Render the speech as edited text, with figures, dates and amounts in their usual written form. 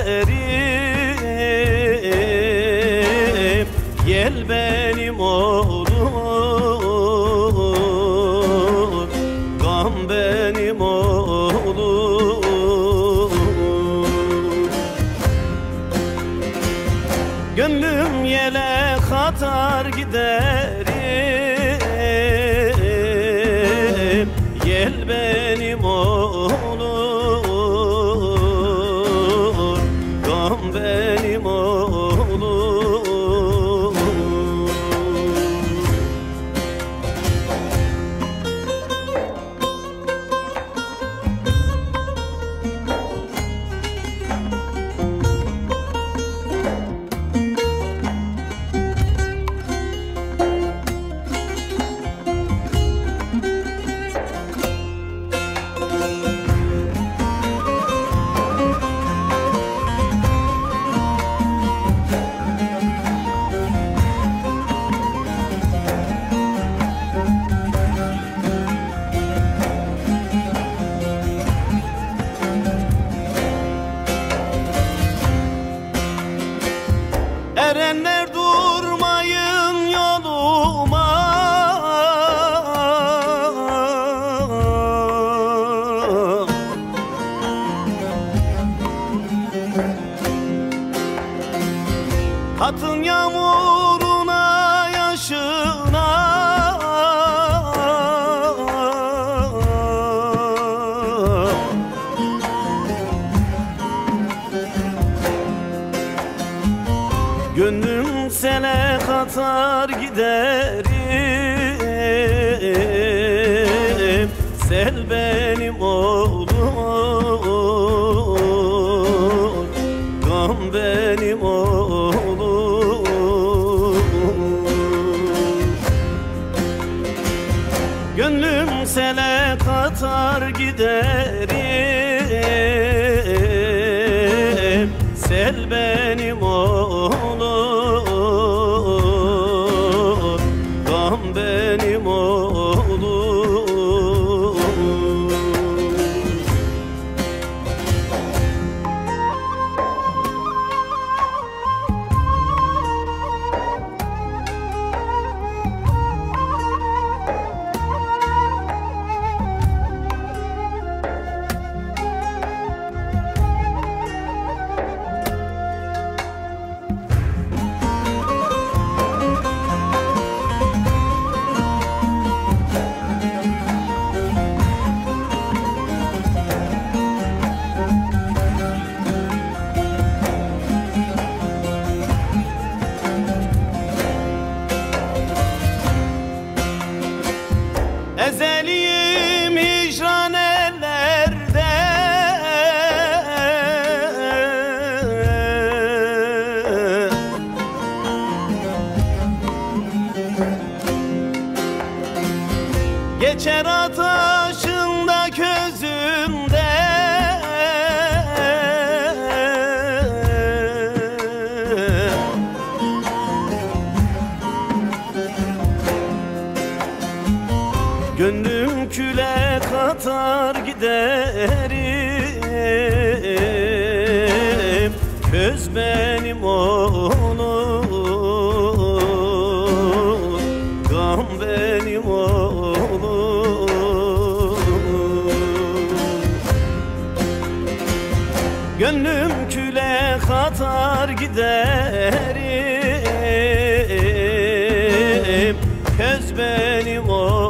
giderim. Gel benim oğlum, gam benim oğlum. Gönlüm yele katar giderim. Gel benim oğlum, gam benim oğlum. Erenler durmayın yoluma, katın yağmuruna yaşına. Gönlüm sele katar giderim. Sel benim oğlum, gam benim oğlum. Gönlüm sele katar giderim. Sel benim oğlum, gam benim oğlum. Ezeliyim hicran ellerde, geçer ataşında közümde. Gönlüm küle katar giderim. Köz benim oğlum, gam benim oğlum. Gönlüm küle katar giderim. Köz benim oğlum,